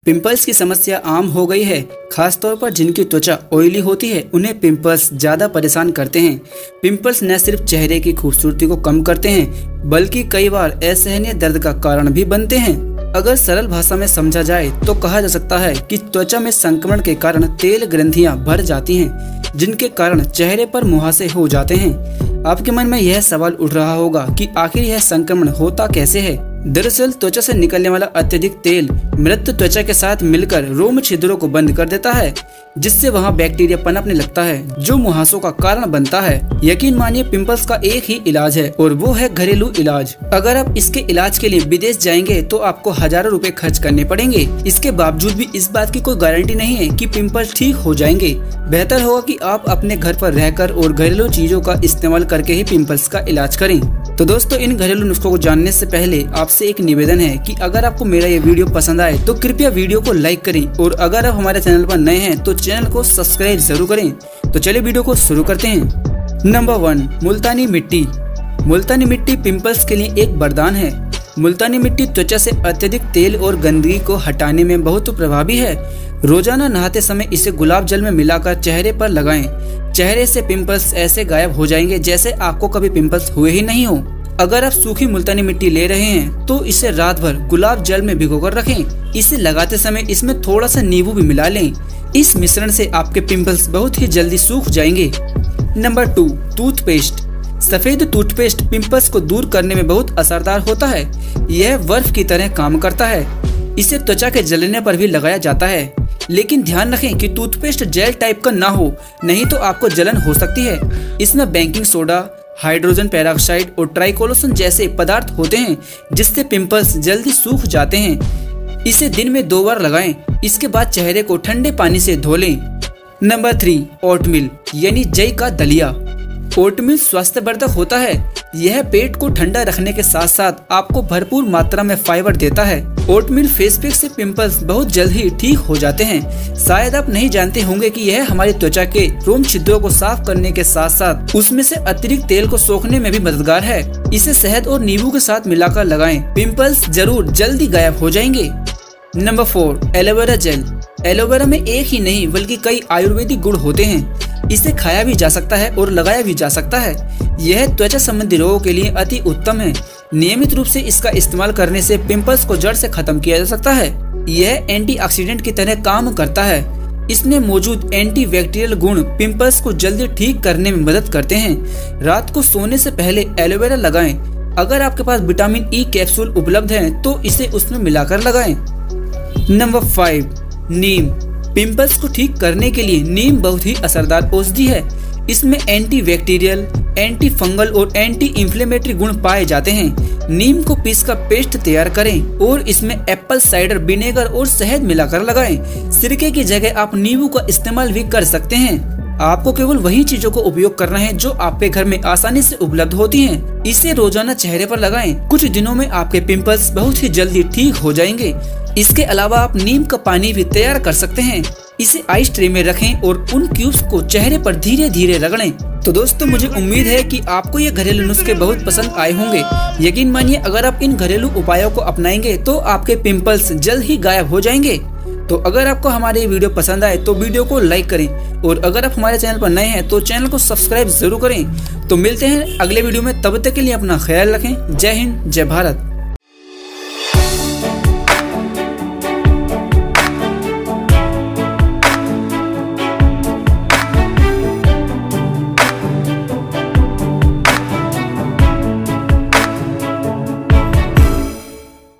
Pimples की समस्या आम हो गई है। खासतौर पर जिनकी त्वचा ऑयली होती है उन्हें पिंपल्स ज़्यादा परेशान करते हैं। पिंपल्स न सिर्फ चेहरे की खूबसूरती को कम करते हैं बल्कि कई बार असहनीय दर्द का कारण भी बनते हैं। अगर सरल भाषा में समझा जाए तो कहा जा सकता है कि त्वचा में संक्रमण के कारण तेल ग्रंथियां भर जाती हैं, जिनके कारण चेहरे पर मुहासे हो जाते हैं। आपके मन में यह सवाल उठ रहा होगा कि आखिर यह संक्रमण होता कैसे है। दरअसल त्वचा से निकलने वाला अत्यधिक तेल मृत त्वचा के साथ मिलकर रोम छिद्रों को बंद कर देता है, जिससे वहां बैक्टीरिया पनपने लगता है जो मुहासों का कारण बनता है। यकीन मानिए पिंपल्स का एक ही इलाज है और वो है घरेलू इलाज। अगर आप इसके इलाज के लिए विदेश जाएंगे तो आपको हजारों रुपए खर्च करने पड़ेंगे। इसके बावजूद भी इस बात की कोई गारंटी नहीं है कि पिंपल्स ठीक हो जाएंगे। बेहतर होगा कि आप अपने घर पर रहकर और घरेलू चीजों का इस्तेमाल करके ही पिंपल्स का इलाज करें। तो दोस्तों, इन घरेलू नुस्खों को जानने से पहले आपसे एक निवेदन है कि अगर आपको मेरा ये वीडियो पसंद आए तो कृपया वीडियो को लाइक करें और अगर आप हमारे चैनल पर नए हैं तो चैनल को सब्सक्राइब जरूर करें। तो चलिए वीडियो को शुरू करते हैं। नंबर 1, मुल्तानी मिट्टी। मुल्तानी मिट्टी पिंपल्स के लिए एक वरदान है। मुल्तानी मिट्टी त्वचा से अत्यधिक तेल और गंदगी को हटाने में बहुत प्रभावी है। रोजाना नहाते समय इसे गुलाब जल में मिलाकर चेहरे पर लगाएं। चेहरे से पिंपल्स ऐसे गायब हो जाएंगे जैसे आपको कभी पिंपल्स हुए ही नहीं हो। अगर आप सूखी मुल्तानी मिट्टी ले रहे हैं तो इसे रात भर गुलाब जल में भिगोकर रखें। इसे लगाते समय इसमें थोड़ा सा नींबू भी मिला लें। इस मिश्रण से आपके पिंपल्स बहुत ही जल्दी सूख जाएंगे। Number 2, toothpaste. सफेद टूथपेस्ट पिंपल्स को दूर करने में बहुत असरदार होता है। यह बर्फ की तरह काम करता है। इसे त्वचा के जलने पर भी लगाया जाता है, लेकिन ध्यान रखें कि टूथपेस्ट जेल टाइप का ना हो, नहीं तो आपको जलन हो सकती है। इसमें बेकिंग सोडा, हाइड्रोजन पेरोक्साइड और ट्राइक्लोसन जैसे पदार्थ होते हैं जिससे पिंपल्स जल्दी सूख जाते हैं। इसे दिन में 2 बार लगाएं। इसके बाद चेहरे को ठंडे पानी से धो लें। नंबर 3, ओटमील यानी जई का दलिया। ओटमील स्वास्थ्यवर्धक होता है। यह पेट को ठंडा रखने के साथ साथ आपको भरपूर मात्रा में फाइबर देता है। ओटमील फेस पैक से पिंपल्स बहुत जल्द ही ठीक हो जाते हैं। शायद आप नहीं जानते होंगे कि यह हमारी त्वचा के रोम छिद्रों को साफ करने के साथ साथ उसमें से अतिरिक्त तेल को सोखने में भी मददगार है। इसे शहद और नींबू के साथ मिलाकर लगाएं। पिंपल्स जरूर जल्दी गायब हो जाएंगे। Number 4, aloe vera gel. एलोवेरा में एक ही नहीं बल्कि कई आयुर्वेदिक गुण होते हैं। इसे खाया भी जा सकता है और लगाया भी जा सकता है। यह त्वचा संबंधी रोगों के लिए अति उत्तम है। नियमित रूप से इसका इस्तेमाल करने से पिंपल्स को जड़ से खत्म किया जा सकता है। यह एंटीऑक्सीडेंट की तरह काम करता है। इसमें मौजूद एंटीबैक्टीरियल गुण पिंपल्स को जल्दी ठीक करने में मदद करते हैं। रात को सोने से पहले एलोवेरा लगाएं। अगर आपके पास विटामिन ई कैप्सूल उपलब्ध है तो इसे उसमें मिलाकर लगाएं। नंबर 5, नीम। पिंपल्स को ठीक करने के लिए नीम बहुत ही असरदार औषधि है। इसमें एंटीबैक्टीरियल, एंटी फंगल और एंटी इंफ्लेमेटरी गुण पाए जाते हैं। नीम को पीसकर पेस्ट तैयार करें और इसमें एप्पल साइडर विनेगर और शहद मिलाकर लगाएं। सिरके की जगह आप नींबू का इस्तेमाल भी कर सकते हैं। आपको केवल वही चीजों को उपयोग करना है जो आपके घर में आसानी से उपलब्ध होती हैं। इसे रोजाना चेहरे पर लगाएं। कुछ दिनों में आपके पिंपल्स बहुत ही जल्दी ठीक हो जाएंगे। इसके अलावा आप नीम का पानी भी तैयार कर सकते हैं। इसे आइस ट्रे में रखें और उन क्यूब्स को चेहरे पर धीरे धीरे रगड़ें। तो दोस्तों, मुझे उम्मीद है कि आपको ये घरेलू नुस्खे बहुत पसंद आए होंगे। यकीन मानिए अगर आप इन घरेलू उपायों को अपनाएंगे तो आपके पिंपल्स जल्द ही गायब हो जाएंगे। तो अगर आपको हमारे ये वीडियो पसंद आए तो वीडियो को लाइक करें और अगर आप हमारे चैनल पर नए हैं तो चैनल को सब्सक्राइब जरूर करें। तो मिलते हैं अगले वीडियो में, तब तक के लिए अपना ख्याल रखें। जय हिंद, जय भारत।